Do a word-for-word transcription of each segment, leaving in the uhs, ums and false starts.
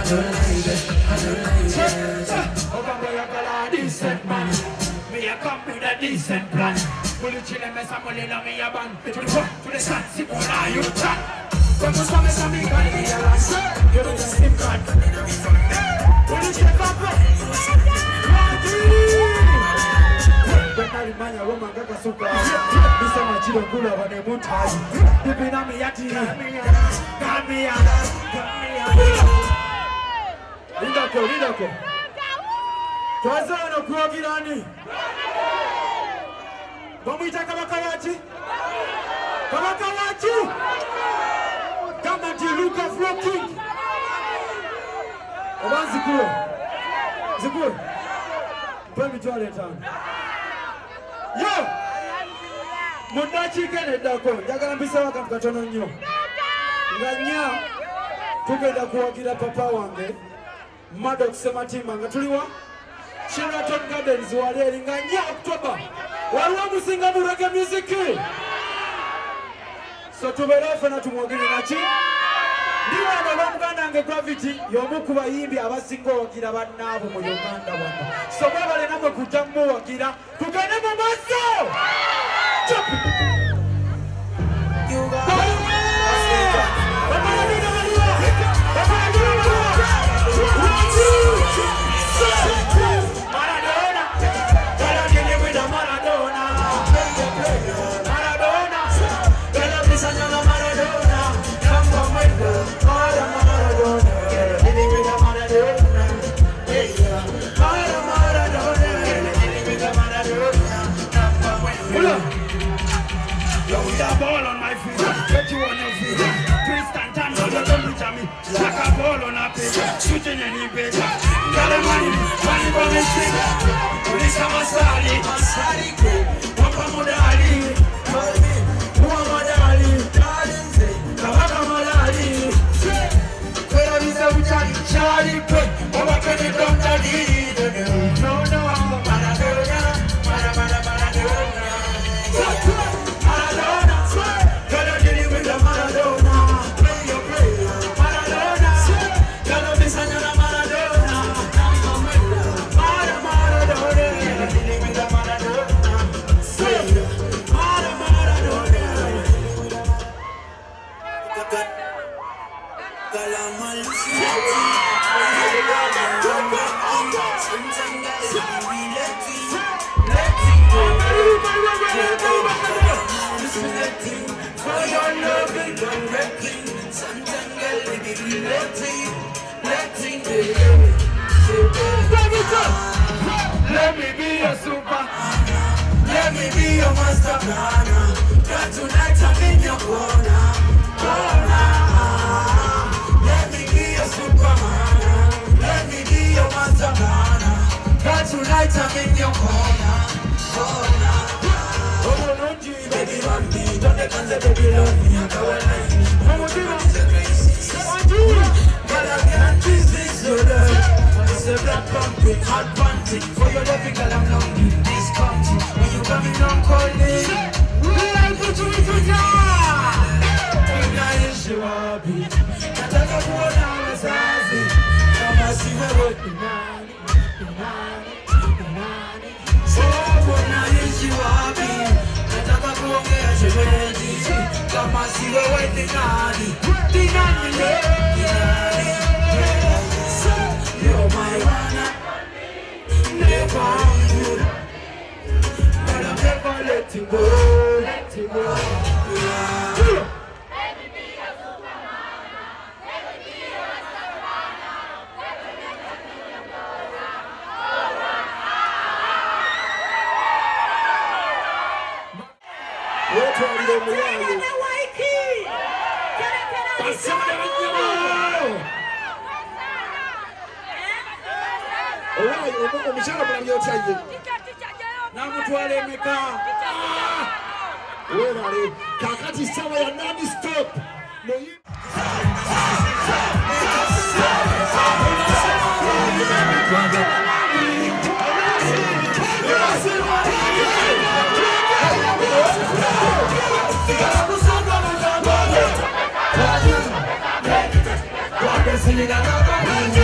don't like it, I don't like it. Over boy, I call a decent man. Me a come with a decent plan. Pull it chill and mess up money on me a band. To the front, to the side, see what are you trying? When you come and me call me a last. You don't just SIM card. Pull it check up. When I remind you, woman got a super. This time I chill and cool over the moon time. Dipping on me yati. Come here, come here. Lidako, lidako. Twazana kuogirani. Bamuita kabakawachi. Kabakawachi. Kama diluka flocking. Oban zikuro. Zikuro. Pemi tuale tano. Yo. Mundachi kene dako. Jagala mbisa waka mkatono nyo. Nganya. Tugenda kuwagira papa wange. Mado kusema tima ngatuliwa. Sheraton Gardens wale nganya October. Waliwa musinga mu reggae music. So tuberefe na tumwogere nachi. Ndiwa ndo bamuganda nge Gravity yomukuba yimbi abasinga ogira bannabo mu Uganda wano. So bale namwe kutamu wagira tugende mu maso. Chop. You got shooting any bigger. Got a money, money from the trigger. Police have a sally, a sally crew. Papa Modali, Muhammadali, Kabaka Malali. Where is the Charlie? Charlie Pay. Over can you come to the no, no, Maladona, Maladona, Maladona. Maladona, gotta deal with the Maladona. Play your play, Maladona. Señora Maladona, Mara Maradona, dealing with the Maradona, Mara Maradona. For your love and directing, Santangal, letting. Let me be your super, let me be your master planner. But tonight I'm in your corner, corner. Let me be your superman, let me be your master planner. But tonight I'm in your corner, corner. Oh no, G, baby, run me, don't let the baby love me. I go alive. Oh, it's a crazy, but I can't resist your love. It's a black pumping, hot panty. For your loving girl, I'm lonely. This country, when you coming on calling, like Gutujja. When I is your hobby, nataka kuona wazazi. Kama siwe wote nani, nani, nani. So when I is your hobby, nataka kuongea shemeji. Kama siwe wote nani, nani, nani. You're my one, never good, but I'm never letting go, letting go. Yeah. Let me be your superman, let me be your superman, let me be your Alright, we're going to shout about your child. Now, I'm going to make a. Where are you? Kakati Sawa, you're not stop. No, you. What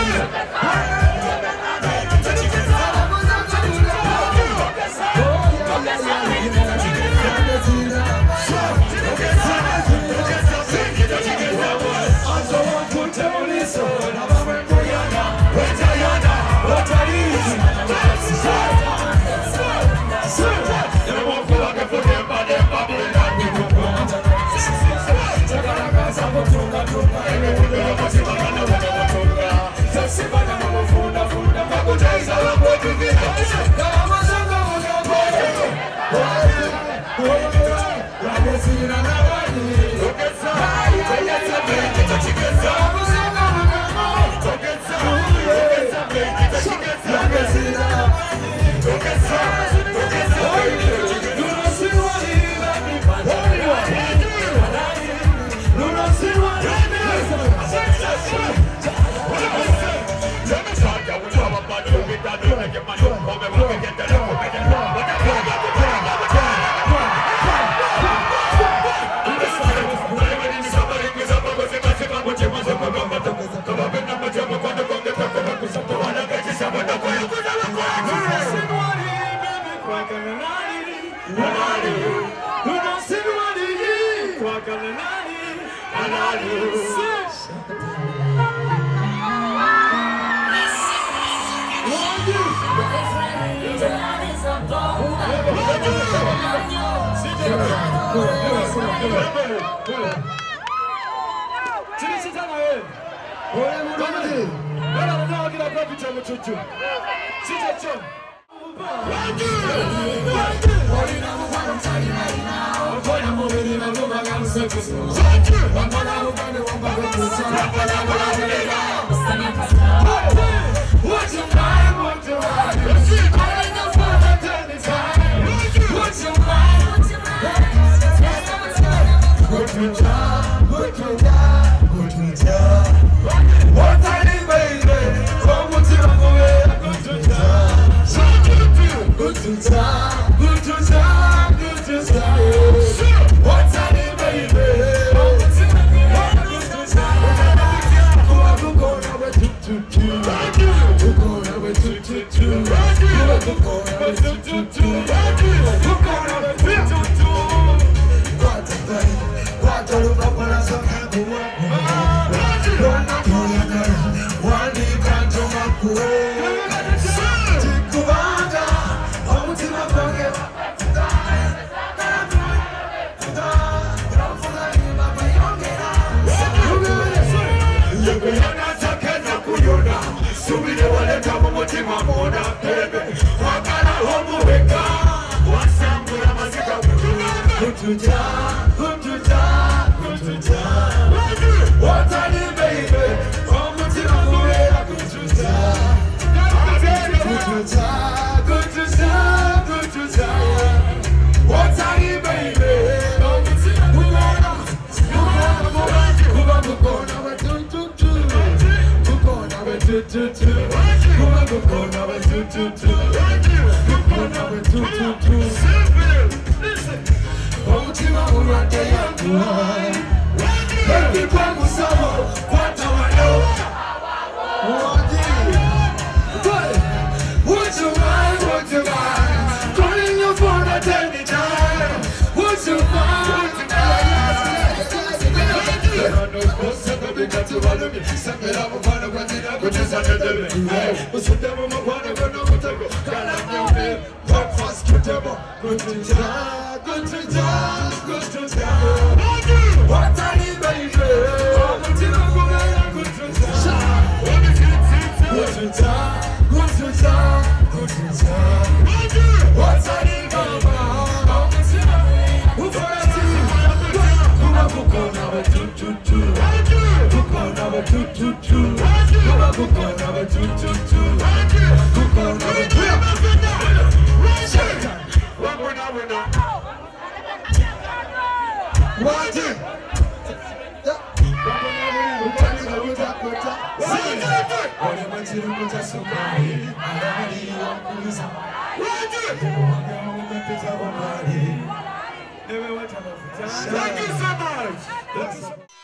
Thank you so much.